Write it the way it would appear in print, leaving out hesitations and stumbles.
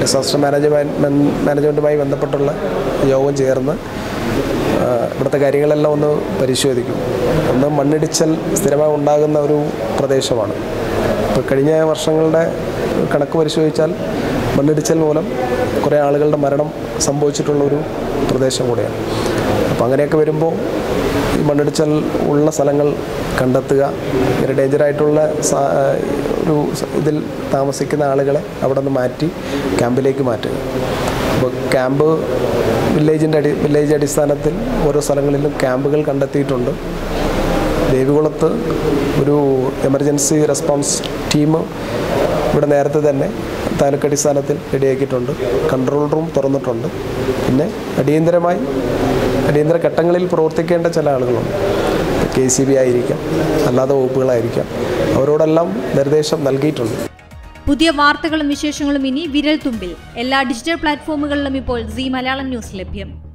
Disaster മാനേജ്മെൻറ്റുമായി ബന്ധപ്പെട്ടുള്ള യോഗം ചേർന്ന് ഇവിടുത്തെ കാര്യങ്ങളെല്ലാം ഒന്ന് പരിശോധിക്കും. ഒന്ന് മണ്ണിടിച്ചൽ സ്ഥിരമായി ഉണ്ടാകുന്ന ഒരു പ്രദേശമാണ്. ഇപ്പോൾ കഴിഞ്ഞ വർഷങ്ങളുടെ കണക്ക് പരിശോധിച്ചാൽ മണ്ണിടിച്ചൽ മൂലം കുറേ ആളുകളുടെ മരണം സംഭവിച്ചിട്ടുള്ളൊരു പ്രദേശം കൂടെയാണ്. അപ്പോൾ അങ്ങനെയൊക്കെ വരുമ്പോൾ ഈ മണ്ണിടിച്ചൽ ഉള്ള സ്ഥലങ്ങൾ കണ്ടെത്തുക, ഇങ്ങനെ ഡേഞ്ചറായിട്ടുള്ള ഒരു ഇതിൽ താമസിക്കുന്ന ആളുകളെ അവിടെ നിന്ന് മാറ്റി ക്യാമ്പിലേക്ക് മാറ്റുക. അപ്പോൾ ക്യാമ്പ് വില്ലേജ് അടിസ്ഥാനത്തിൽ ഓരോ സ്ഥലങ്ങളിലും ക്യാമ്പുകൾ കണ്ടെത്തിയിട്ടുണ്ട്. ദേവികുളത്ത് ഒരു എമർജൻസി റെസ്പോൺസ് ടീം ഇവിടെ നേരത്തെ തന്നെ താലൂക്ക് അടിസ്ഥാനത്തിൽ റെഡിയാക്കിയിട്ടുണ്ട്. കൺട്രോൾ റൂം തുറന്നിട്ടുണ്ട്. പിന്നെ അടിയന്തര ഘട്ടങ്ങളിൽ പ്രവർത്തിക്കേണ്ട ചില ആളുകളുണ്ട്. KCB ആയിരിക്കാം, അല്ലാതെ വകുപ്പുകളായിരിക്കാം. അവരോടെല്ലാം നിർദ്ദേശം നൽകിയിട്ടുണ്ട്. പുതിയ വാർത്തകളും വിശേഷങ്ങളും ഇനി വിരൽ തുമ്പിൽ. എല്ലാ ഡിജിറ്റൽ പ്ലാറ്റ്ഫോമുകളിലും ഇപ്പോൾ സീ മലയാളം ന്യൂസ് ലഭ്യം.